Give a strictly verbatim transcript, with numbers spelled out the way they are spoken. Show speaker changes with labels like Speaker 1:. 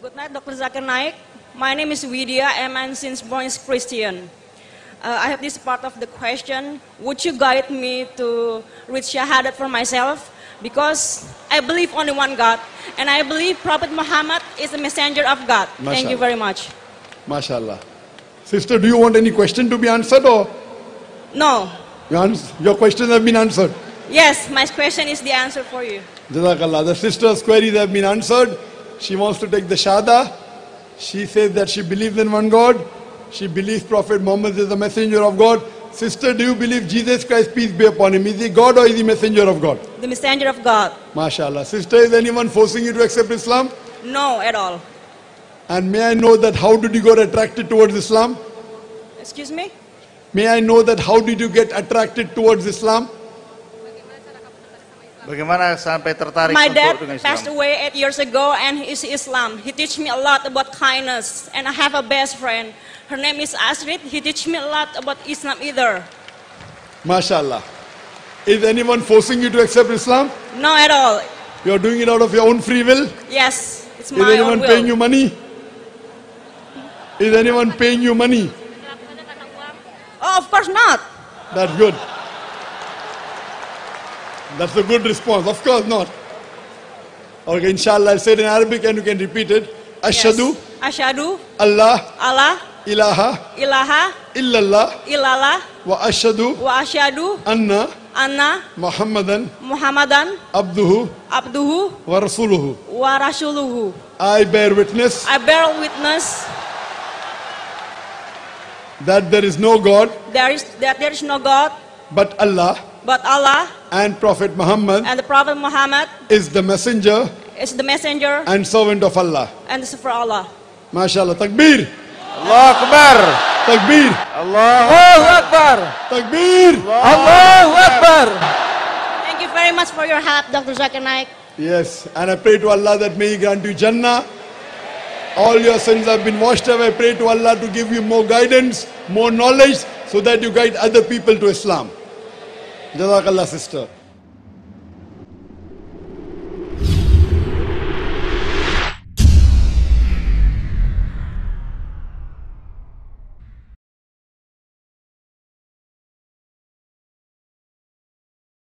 Speaker 1: Good night, Doctor Zakir Naik. My name is Widya, and I'm since born is Christian. Uh, I have this part of the question. Would you guide me to read Shahadat for myself? Because I believe only one God, and I believe Prophet Muhammad is the messenger of God.
Speaker 2: Mashallah.
Speaker 1: Thank you very much.
Speaker 2: MashaAllah. Sister, do you want any question to be answered or?
Speaker 1: No.
Speaker 2: Your questions have been answered.
Speaker 1: Yes, my question is the answer for you.
Speaker 2: Jazakallah. The sister's queries have been answered. She wants to take the Shahada. She says that she believes in one God. She believes Prophet Muhammad is the messenger of God. Sister, do you believe Jesus Christ, peace be upon him, is he God or is he messenger of God?
Speaker 1: The messenger of God.
Speaker 2: MashaAllah. Sister, is anyone forcing you to accept Islam?
Speaker 1: No, at all.
Speaker 2: And may I know that how did you get attracted towards Islam?
Speaker 1: Excuse me?
Speaker 2: May I know that how did you get attracted towards Islam?
Speaker 3: Bagaimana sampai tertarik
Speaker 1: My dad
Speaker 3: untuk dengan
Speaker 1: passed
Speaker 3: Islam?
Speaker 1: away eight years ago and he is Islam. He teach me a lot about kindness. And I have a best friend. Her name is Astrid. He teach me a lot about Islam either.
Speaker 2: MashaAllah. Is anyone forcing you to accept Islam?
Speaker 1: No, at all.
Speaker 2: You are doing it out of your own free will?
Speaker 1: Yes, it's
Speaker 2: Is
Speaker 1: my
Speaker 2: anyone
Speaker 1: own will.
Speaker 2: paying you money? Is anyone paying you money?
Speaker 1: Oh, of course not.
Speaker 2: That's good. That's a good response. Of course not. Okay, inshallah, I'll say it in Arabic and you can repeat it. Ashhadu
Speaker 1: Yes. Ashhadu
Speaker 2: Allah
Speaker 1: Allah
Speaker 2: ilaha
Speaker 1: ilaha
Speaker 2: illallah
Speaker 1: illallah
Speaker 2: wa ashhadu
Speaker 1: wa ashhadu
Speaker 2: anna
Speaker 1: anna
Speaker 2: Muhammadan
Speaker 1: Muhammadan
Speaker 2: abduhu
Speaker 1: abduhu
Speaker 2: wa rasuluhu.
Speaker 1: wa rasuluhu.
Speaker 2: I bear witness
Speaker 1: I bear witness
Speaker 2: that there is no God
Speaker 1: there is that there is no God
Speaker 2: but Allah
Speaker 1: but Allah,
Speaker 2: and Prophet Muhammad
Speaker 1: and the Prophet Muhammad
Speaker 2: is the messenger
Speaker 1: is the messenger
Speaker 2: and servant of Allah.
Speaker 1: and this is for Allah.
Speaker 2: MashaAllah. Takbir!
Speaker 3: Allahu Akbar.
Speaker 2: Takbir!
Speaker 3: Allahu Akbar.
Speaker 2: Takbir!
Speaker 3: Allahu Akbar.
Speaker 1: Thank you very much for your help, Doctor Zakir Naik.
Speaker 2: Yes, and I pray to Allah that may He grant you Jannah. All your sins have been washed away. I pray to Allah to give you more guidance, more knowledge, so that you guide other people to Islam. Jazakallah, sister.